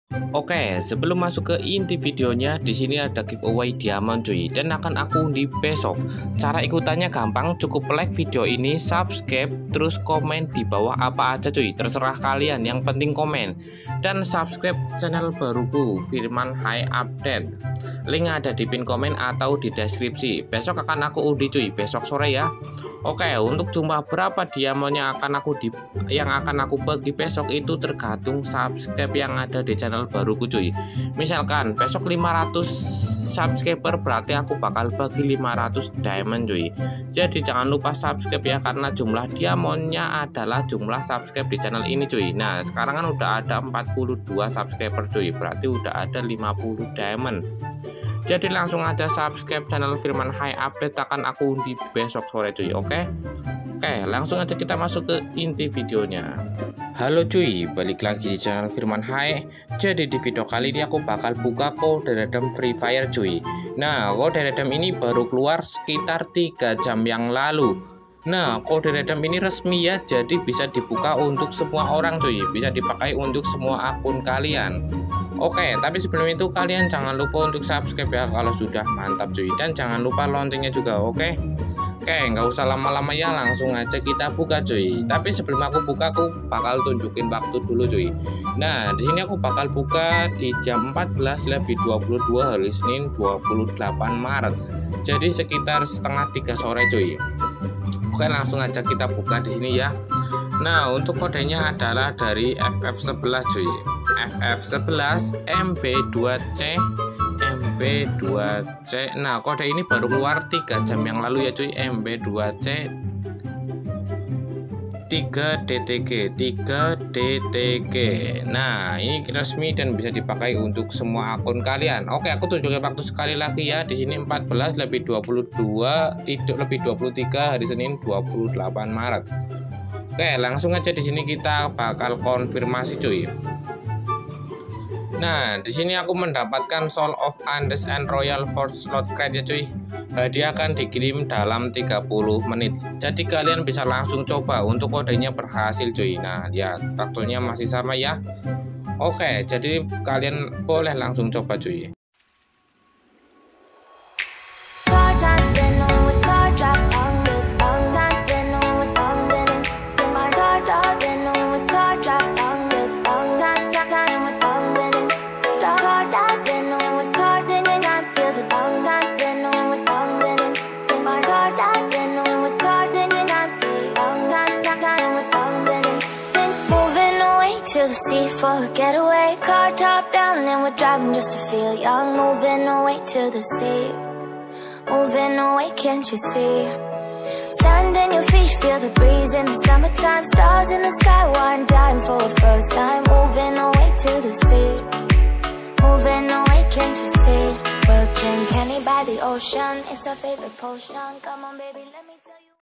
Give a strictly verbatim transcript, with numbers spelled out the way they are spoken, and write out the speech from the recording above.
Oke, sebelum masuk ke inti videonya, di sini ada giveaway diamond cuy, dan akan aku undi besok. Cara ikutannya gampang, cukup like video ini, subscribe, terus komen di bawah apa aja cuy, terserah kalian, yang penting komen. Dan subscribe channel baruku, Firman High Update. Link ada di pin komen atau di deskripsi. Besok akan aku undi cuy, besok sore ya. Oke, untuk jumlah berapa diamondnya akan aku di yang akan aku bagi besok itu tergantung subscribe yang ada di channel baruku cuy. Misalkan besok lima ratus subscriber, berarti aku bakal bagi lima ratus diamond cuy. Jadi jangan lupa subscribe ya, karena jumlah diamondnya adalah jumlah subscribe di channel ini cuy. Nah sekarang kan udah ada empat puluh dua subscriber cuy, berarti udah ada lima puluh diamond. Jadi langsung aja subscribe channel Firman High Update, akan aku undi besok sore cuy. Oke Oke langsung aja kita masuk ke inti videonya. Halo cuy, balik lagi di channel Firman High. Jadi di video kali ini aku bakal buka kode redeem Free Fire cuy. Nah kode redeem ini baru keluar sekitar tiga jam yang lalu. Nah kode redeem ini resmi ya, jadi bisa dibuka untuk semua orang cuy, bisa dipakai untuk semua akun kalian. Oke, tapi sebelum itu kalian jangan lupa untuk subscribe ya kalau sudah mantap cuy, dan jangan lupa loncengnya juga. Oke Oke, nggak usah lama-lama ya, langsung aja kita buka cuy. Tapi sebelum aku buka, aku bakal tunjukin waktu dulu cuy. Nah di sini aku bakal buka di jam empat belas lebih dua puluh dua hari Senin dua puluh delapan Maret. Jadi sekitar setengah tiga sore cuy. Oke langsung aja kita buka di sini ya. Nah untuk kodenya adalah dari F F sebelas cuy, F F sebelas M B dua C M B dua C. Nah kode ini baru keluar tiga jam yang lalu ya cuy, M B dua C tiga D T G tiga D T G. Nah ini resmi dan bisa dipakai untuk semua akun kalian. Oke aku tunjukin waktu sekali lagi ya, di sini empat belas lebih dua puluh dua itu lebih dua puluh tiga hari Senin dua puluh delapan Maret. Oke langsung aja di sini kita bakal konfirmasi cuy. Nah di sini aku mendapatkan Soul of Andes and Royal Force slot crate ya cuy. Hadiah akan dikirim dalam tiga puluh menit. Jadi kalian bisa langsung coba, untuk kodenya berhasil cuy. Nah ya waktunya masih sama ya. Oke jadi kalian boleh langsung coba cuy. To the sea for a getaway, car top down and we're driving just to feel young. Moving away to the sea, moving away, can't you see? Sand in your feet, feel the breeze in the summertime. Stars in the sky, one dime for a first time. Moving away to the sea, moving away, can't you see? We'll drink honey by the ocean, it's our favorite potion. Come on baby, let me tell you.